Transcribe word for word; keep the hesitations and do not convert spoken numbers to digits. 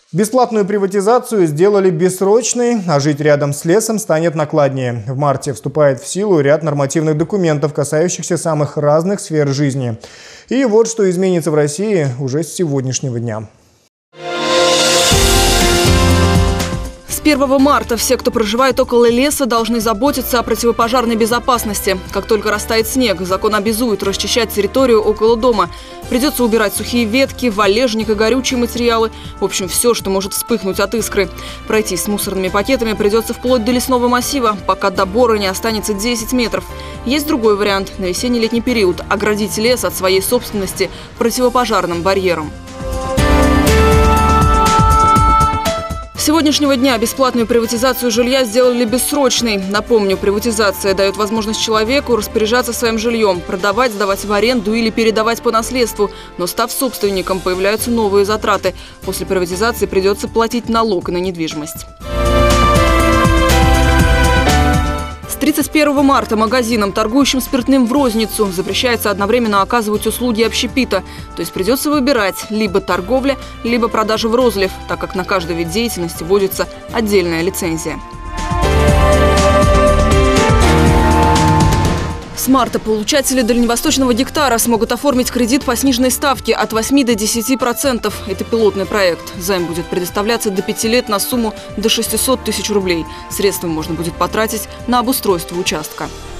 Бесплатную приватизацию сделали бессрочной, а жить рядом с лесом станет накладнее. В марте вступает в силу ряд нормативных документов, касающихся самых разных сфер жизни. И вот что изменится в России уже с сегодняшнего дня. С первого марта все, кто проживает около леса, должны заботиться о противопожарной безопасности. Как только растает снег, закон обязует расчищать территорию около дома. Придется убирать сухие ветки, валежник и горючие материалы. В общем, все, что может вспыхнуть от искры. Пройтись с мусорными пакетами придется вплоть до лесного массива, пока до бора не останется десять метров. Есть другой вариант – на весенне-летний период оградить лес от своей собственности противопожарным барьером. С сегодняшнего дня бесплатную приватизацию жилья сделали бессрочной. Напомню, приватизация дает возможность человеку распоряжаться своим жильем, продавать, сдавать в аренду или передавать по наследству. Но став собственником, появляются новые затраты. После приватизации придется платить налог на недвижимость. С тридцать первого марта магазинам, торгующим спиртным в розницу, запрещается одновременно оказывать услуги общепита. То есть придется выбирать либо торговля, либо продажа в розлив, так как на каждый вид деятельности вводится отдельная лицензия. С марта получатели дальневосточного гектара смогут оформить кредит по сниженной ставке от восьми до десяти процентов. Это пилотный проект. Займ будет предоставляться до пяти лет на сумму до шестисот тысяч рублей. Средства можно будет потратить на обустройство участка.